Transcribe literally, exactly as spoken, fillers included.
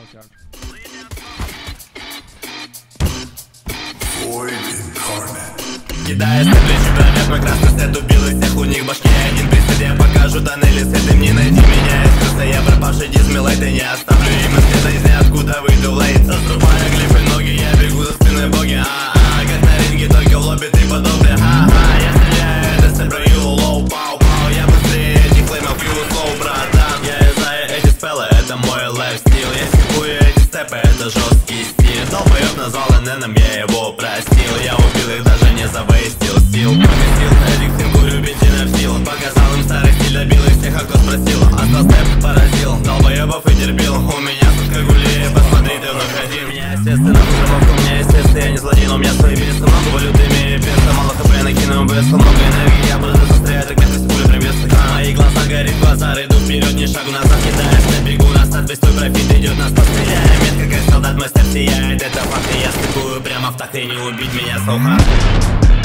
Саутярд. Кидая стебли чемпионат, мой красный след убил и всех у них башки. Один при себе покажу тоннели с этим, не найти меня. Из крыса я пропавший дизмилайт и не оставлю им ответа из ниоткуда выйду в лейт. Заструпая глифы ноги, я бегу за спиной боги. А-а-а, как на ринге, только в лобби ты подобный. Ха-ха, я стреляю, это сепраю, лоу, пау-пау. Я быстрее этих флеймов, ю, слоу, братан. Я юзаю эти спеллы, это мой лайфстил. Я стикую эти степы, это жесткий стиль. Долбоёб назвал ННом, я его простил. Я убил их, даже не завейстил сил. Поместил этих синкурю бензина в сил. Показал им старый стиль, добил их всех, а кто спросил. Остал степ, поразил, долбоёбов и терпил. У меня сутка гули, посмотри, ты вновь один. У меня естественно выживалка, у меня естественно, я не злодей, но у меня свои бесы. Много валютами перса, мало хп, накину весу. Много энергии, я буду застрять, так меткость пули приветствует. Мои глаза горит, глаза иду вперед, ни шагу назад, кидаясь на бегу. Назад, весь твой профит идет, нас постреляем. Метко как солдат, мастер сияет, это факт, и я стыкую прямо в такт, и не убить меня, so hard.